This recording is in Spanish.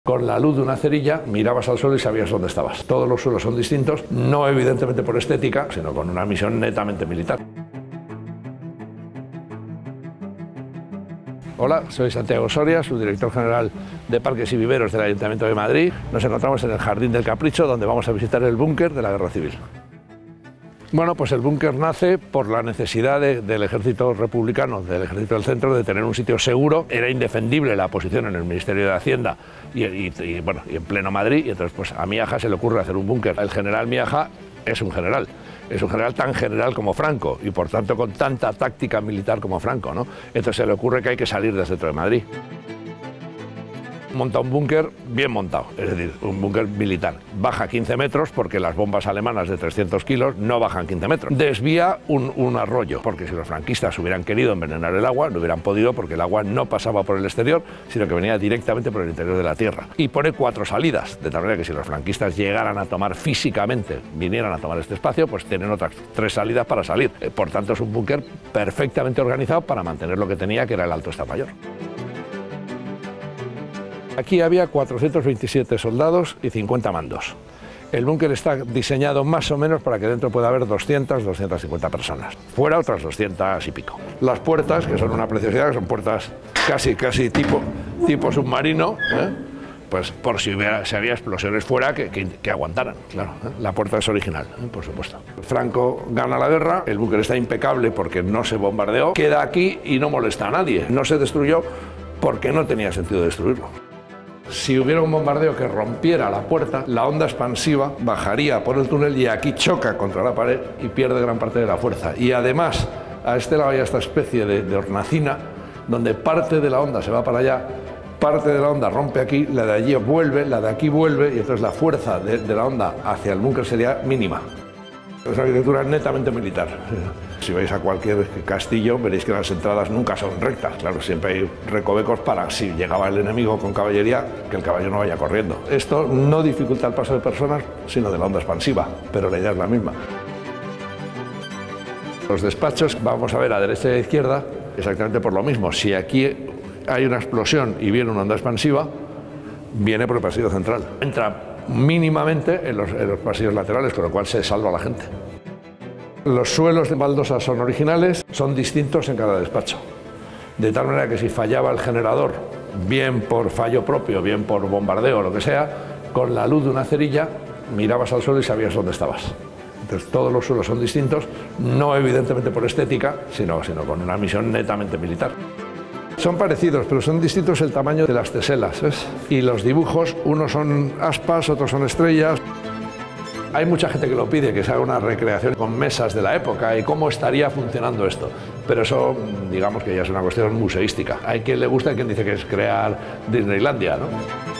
Con la luz de una cerilla mirabas al suelo y sabías dónde estabas. Todos los suelos son distintos, no evidentemente por estética, sino con una misión netamente militar. Hola, soy Santiago Soria, subdirector general de Parques y Viveros del Ayuntamiento de Madrid. Nos encontramos en el Jardín del Capricho, donde vamos a visitar el búnker de la Guerra Civil. Bueno, pues el búnker nace por la necesidad del ejército republicano, del ejército del centro, de tener un sitio seguro. Era indefendible la posición en el Ministerio de Hacienda y en pleno Madrid, y entonces pues a Miaja se le ocurre hacer un búnker. El general Miaja es un general tan general como Franco y por tanto con tanta táctica militar como Franco, ¿no? Entonces se le ocurre que hay que salir del centro de Madrid. Monta un búnker bien montado, es decir, un búnker militar. Baja 15 metros porque las bombas alemanas de 300 kilos no bajan 15 metros. Desvía un arroyo, porque si los franquistas hubieran querido envenenar el agua, no hubieran podido porque el agua no pasaba por el exterior, sino que venía directamente por el interior de la tierra. Y pone 4 salidas, de tal manera que si los franquistas llegaran a tomar físicamente, vinieran a tomar este espacio, pues tienen otras 3 salidas para salir. Por tanto, es un búnker perfectamente organizado para mantener lo que tenía, que era el Alto Estado Mayor. Aquí había 427 soldados y 50 mandos. El búnker está diseñado más o menos para que dentro pueda haber 200, 250 personas. Fuera otras 200 y pico. Las puertas, que son una preciosidad, que son puertas casi tipo submarino, pues por si había explosiones fuera que aguantaran, claro. La puerta es original, por supuesto. Franco gana la guerra, el búnker está impecable porque no se bombardeó, queda aquí y no molesta a nadie. No se destruyó porque no tenía sentido destruirlo. Si hubiera un bombardeo que rompiera la puerta, la onda expansiva bajaría por el túnel y aquí choca contra la pared y pierde gran parte de la fuerza. Y además, a este lado hay esta especie de hornacina, donde parte de la onda se va para allá, parte de la onda rompe aquí, la de allí vuelve, la de aquí vuelve, y entonces la fuerza de la onda hacia el búnker sería mínima. Es una arquitectura netamente militar. Si vais a cualquier castillo veréis que las entradas nunca son rectas. Claro, siempre hay recovecos para, si llegaba el enemigo con caballería, que el caballo no vaya corriendo. Esto no dificulta el paso de personas, sino de la onda expansiva, pero la idea es la misma. Los despachos, vamos a ver a derecha y a izquierda, exactamente por lo mismo. Si aquí hay una explosión y viene una onda expansiva, viene por el pasillo central. Entra mínimamente en los pasillos laterales, con lo cual se salva a la gente. Los suelos de baldosas son originales, son distintos en cada despacho. De tal manera que si fallaba el generador, bien por fallo propio, bien por bombardeo o lo que sea, con la luz de una cerilla mirabas al suelo y sabías dónde estabas. Entonces todos los suelos son distintos, no evidentemente por estética, sino con una misión netamente militar. Son parecidos, pero son distintos el tamaño de las teselas, ¿ves? Y los dibujos, unos son aspas, otros son estrellas. Hay mucha gente que lo pide, que se haga una recreación con mesas de la época y cómo estaría funcionando esto. Pero eso, digamos que ya es una cuestión museística. Hay quien le gusta y quien dice que es crear Disneylandia, ¿no?